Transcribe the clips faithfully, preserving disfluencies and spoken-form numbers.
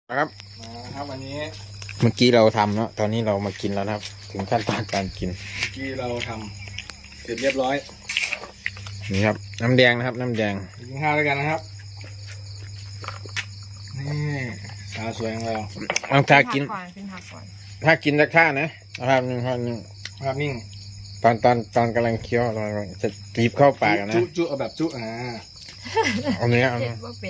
นะครับมาครับวันนี้เมื่อกี้เราทำเนาะตอนนี้เรามากินแล้วนะครับ ถึงขั้นตอนการกินเมื่อกี้เราทำเสร็จเรียบร้อยนี่ครับน้ำแดงนะครับ น้ำแดงกินข้าวด้วยกันนะครับนี่สาวสวยของเราเอาถ้ากินกินผักก่อนถ้ากินจะฆ่านะภาพหนึ่งภาพหนึ่งภาพนิ่งตอนตอนตอนกำลังเคี้ยวเราจะจีบเข้าปากนะจุจุเอาแบบจุอ่าเอาเนื้อเอาว่าเป็น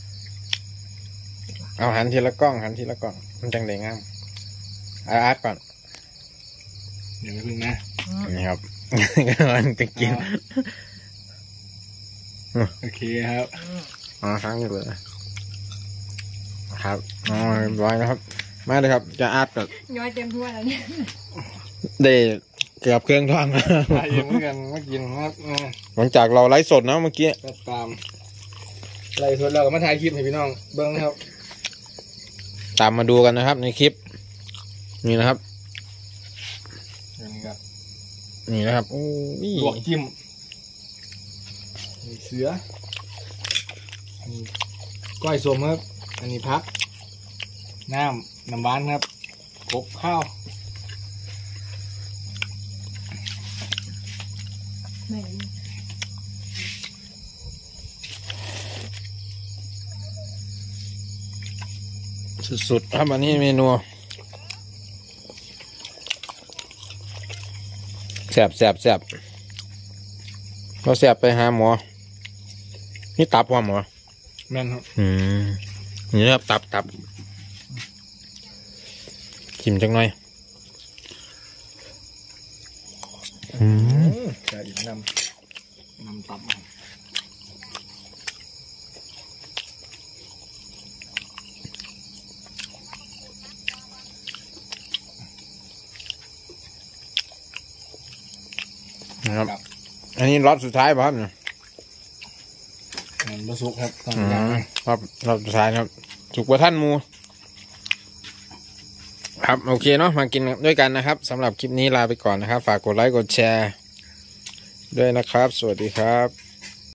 เอาหันทีละกล้องหันทีละกล้องมันจังได้งามอาอาร์ตก่อนเดี๋ยวพึ่งนะนี่ครับกำลังจะกินโอเคครับอ๋อครั้งนี้เลยครับอ๋อเรียบร้อยนะครับมาเลยครับจะอาร์ตก่อนย้อยเต็มถ้วยแล้วเนี่ยได้เกือบเครื่องท่องใช่เหมือนกันเมื่อกี้ครับหลังจากเราไลฟ์สดนะเมื่อกี้ตามไลฟ์สดเราก็มาถ่ายคลิปให้พี่น้องเบิ้งนะครับตามมาดูกันนะครับในคลิปนี่นะครับนี่ครับนี่นะครับโอ้ยลวกจิ้มเสือก้อยส้มครับอันนี้พักน้ำน้ำหวานครับกบข้าวสุดๆครับอันนี้เมนูแสบแสบแสบเราแสบไปหาหมอนี่ตับว่าหมอแม่นครับอืมนี่ครับตับตับชิมจังหน่อยอืมจะอีกนำนำตับนะครับอันนี้รอบสุดท้ายป่ะครับเนี่ยบะสุกครับรอบรอบสุดท้ายครับสุกกว่าท่านมูครับโอเคเนาะมากินด้วยกันนะครับสำหรับคลิปนี้ลาไปก่อนนะครับฝากกดไลค์กดแชร์ด้วยนะครับสวัสดีครับ